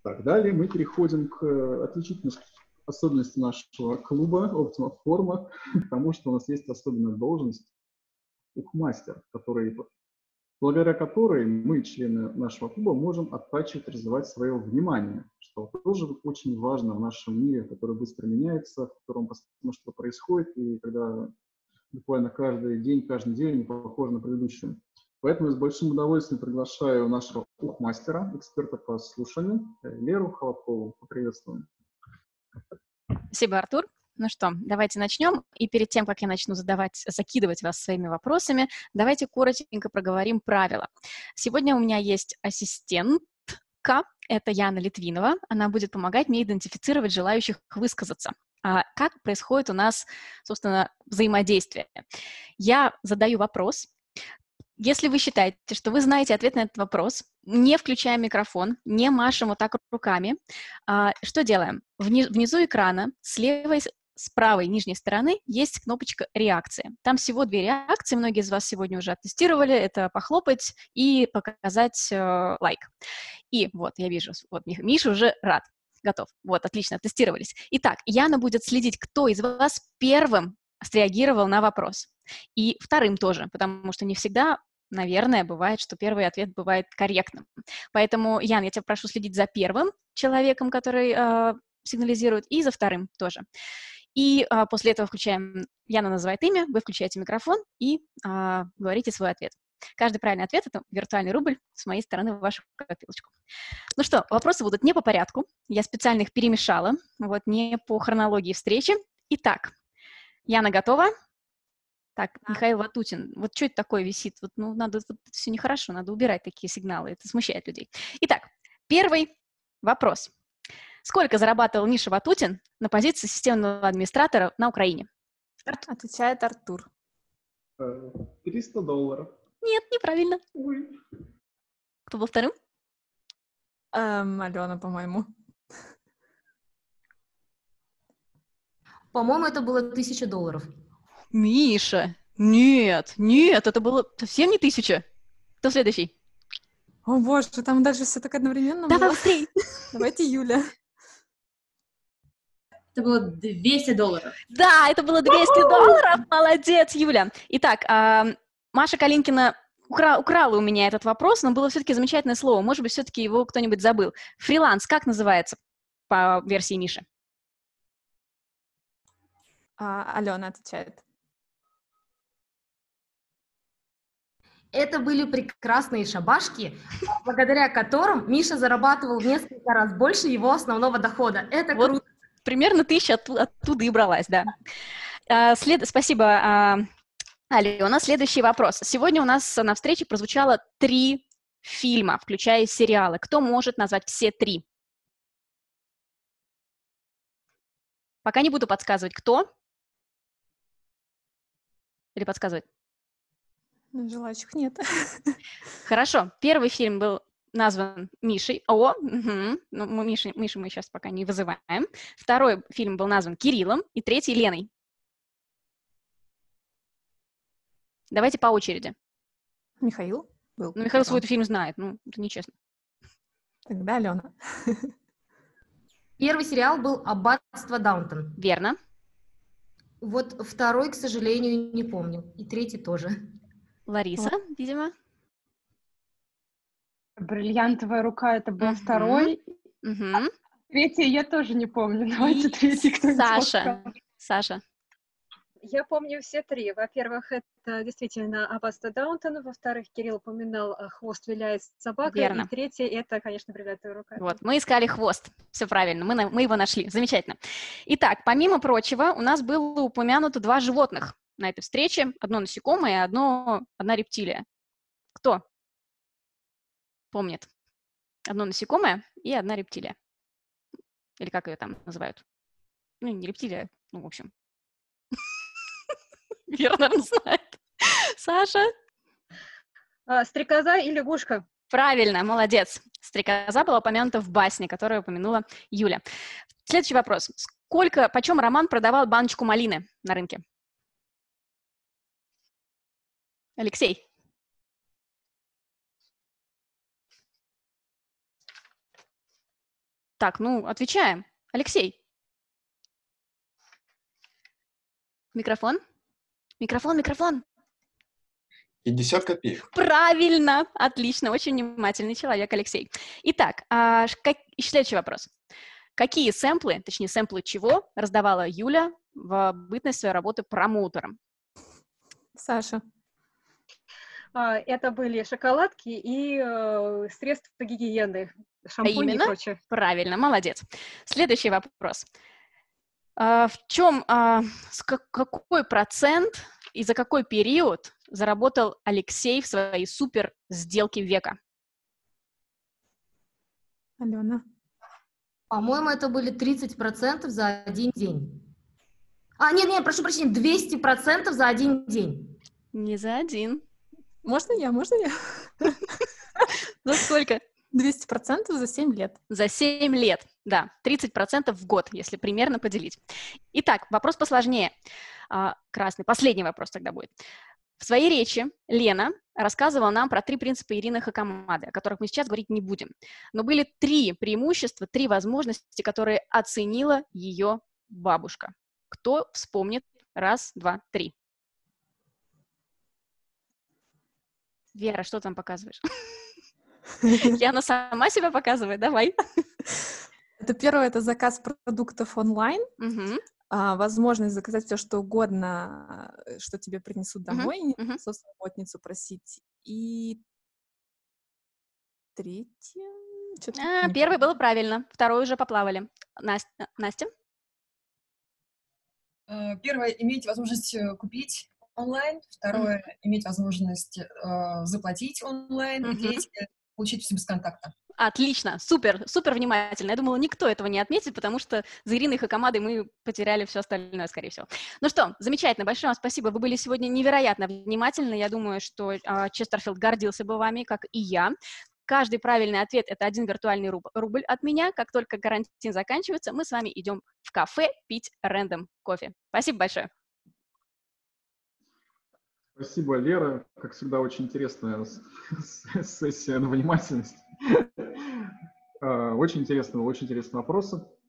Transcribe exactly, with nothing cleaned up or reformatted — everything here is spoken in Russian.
Так, далее мы переходим к отличительным особенностям нашего клуба Optima Forma, потому что у нас есть особенная должность ухмастер, который, благодаря которой мы, члены нашего клуба, можем оттачивать, развивать свое внимание, что тоже очень важно в нашем мире, который быстро меняется, в котором постоянно что-то происходит, и когда буквально каждый день, каждую неделю не похоже на предыдущую. Поэтому я с большим удовольствием приглашаю нашего ухмастера, эксперта по слушанию, Леру Холодкову. Поприветствуем. Спасибо, Артур. Ну что, давайте начнем. И перед тем, как я начну задавать, закидывать вас своими вопросами, давайте коротенько проговорим правила. Сегодня у меня есть ассистентка, это Яна Литвинова. Она будет помогать мне идентифицировать желающих высказаться. А как происходит у нас, собственно, взаимодействие? Я задаю вопрос. Если вы считаете, что вы знаете ответ на этот вопрос, не включая микрофон, не машем вот так руками, а, что делаем? Вниз, внизу экрана, с левой, с правой нижней стороны есть кнопочка «Реакции». Там всего две реакции, многие из вас сегодня уже оттестировали, это похлопать и показать э, лайк. И вот, я вижу, вот Миша уже рад, готов. Вот, отлично, тестировались. Итак, Яна будет следить, кто из вас первым среагировал на вопрос. И вторым тоже, потому что не всегда, наверное, бывает, что первый ответ бывает корректным. Поэтому, Ян, я тебя прошу следить за первым человеком, который э, сигнализирует, и за вторым тоже. И э, после этого включаем, Яна называет имя, вы включаете микрофон и э, говорите свой ответ. Каждый правильный ответ — это виртуальный рубль с моей стороны в вашу копилочку. Ну что, вопросы будут не по порядку. Я специально их перемешала, вот, не по хронологии встречи. Итак, Яна готова? Так, да. Михаил Ватутин. Вот что это такое висит? Вот, ну, надо, вот, это все нехорошо, надо убирать такие сигналы, это смущает людей. Итак, первый вопрос. Сколько зарабатывал Миша Ватутин на позиции системного администратора на Украине? Отвечает Артур. триста долларов. Нет, неправильно. Ой. Кто был вторым? Эм, Алена, по-моему. По-моему, это было тысяча долларов. Миша, нет, нет, это было совсем не тысяча. Кто следующий? О боже, там дальше все так одновременно Давай было. быстрей. Давайте Юля. Это было двести долларов. Да, это было двести долларов. Молодец, Юля. Итак, э, Маша Калинкина укра- украла у меня этот вопрос, но было все-таки замечательное слово. Может быть, все-таки его кто-нибудь забыл. Фриланс как называется по версии Миши? А, Алена отвечает. Это были прекрасные шабашки, благодаря которым Миша зарабатывал в несколько раз больше его основного дохода. Это Вот круто. примерно тысяча оттуда, оттуда и бралась, да. А, след... Спасибо, а, Алена. Следующий вопрос. Сегодня у нас на встрече прозвучало три фильма, включая сериалы. Кто может назвать все три? Пока не буду подсказывать, кто. Или подсказывать? Желающих нет. Хорошо. Первый фильм был назван Мишей. О, угу. Ну, мы Миши, Мишу мы сейчас пока не вызываем. Второй фильм был назван Кириллом. И третий — Леной. Давайте по очереди. Михаил был. Ну, Михаил свой фильм знает. Ну, это нечестно. Тогда Алена. Первый сериал был «Аббатство Даунтон». Верно. Вот второй, к сожалению, не помню. И третий тоже. Лариса, Вот. видимо. «Бриллиантовая рука» — это был Мгм. второй. Угу. Третий я тоже не помню. Давайте И третий кто-нибудь Саша. подскажет. Саша. Я помню все три. Во-первых, это действительно «Аббатство Даунтон». Во-вторых, Кирилл упоминал а, «Хвост виляет собака». Верно. И третье — это, конечно, «Бриллиантовая рука». Вот, мы искали хвост. Все правильно, мы, на- мы его нашли. Замечательно. Итак, помимо прочего, у нас было упомянуто два животных на этой встрече. Одно насекомое и одно, одна рептилия. Кто помнит? Одно насекомое и одна рептилия. Или как ее там называют? Ну, не рептилия, ну, в общем. Вера, наверное, знает. Саша? А, «Стрекоза» и «Лягушка». Правильно, молодец. Стрекоза была упомянута в басне, которую упомянула Юля. Следующий вопрос. Сколько, почем Роман продавал баночку малины на рынке? Алексей? Так, ну, отвечаем. Алексей. Микрофон. Микрофон, микрофон. пятьдесят копеек. Правильно, отлично, очень внимательный человек, Алексей. Итак, а, ш- как- и следующий вопрос. Какие сэмплы, точнее, сэмплы чего раздавала Юля в бытность своей работы промоутером? Саша. А, Это были шоколадки и э, средства гигиены, А шампунь и именно? прочее. Правильно, молодец. Следующий вопрос. А, в чем, а, с как- какой процент и за какой период заработал Алексей в своей супер сделке века? Алена. По-моему, это были тридцать процентов за один день. А, нет, нет, прошу прощения, двести процентов за один день. Не за один. Можно я? Можно я? За сколько? двести процентов за семь лет. За семь лет, да, тридцать процентов в год, если примерно поделить. Итак, вопрос посложнее. А, красный, последний вопрос тогда будет. В своей речи Лена рассказывала нам про три принципа Ирины Хакамады, о которых мы сейчас говорить не будем. Но были три преимущества, три возможности, которые оценила ее бабушка. Кто вспомнит? Раз, два, три. Вера, что там показываешь? Яна сама себя показывает, давай. Это первое, это заказ продуктов онлайн, Мгм. а, возможность заказать все, что угодно, э, что тебе принесут Мгм, домой, не мгм. соцработницу просить. И третье... чё-то А, не Первый помню. было правильно, второй уже поплавали. Настя? Настя? Э, Первое — иметь возможность э, купить онлайн. Второе — иметь возможность э, заплатить онлайн. И Мгм. третье — получить все без контакта. Отлично, супер, супер внимательно. Я думала, никто этого не отметит, потому что за Ириной Хакамадой мы потеряли все остальное, скорее всего. Ну что, замечательно, большое вам спасибо. Вы были сегодня невероятно внимательны. Я думаю, что а, Честерфилд гордился бы вами, как и я. Каждый правильный ответ — это один виртуальный руб- рубль от меня. Как только карантин заканчивается, мы с вами идем в кафе пить рэндом кофе. Спасибо большое. Спасибо, Лера. Как всегда, очень интересная с- с- сессия на внимательность. А, Очень интересные, очень интересные вопросы.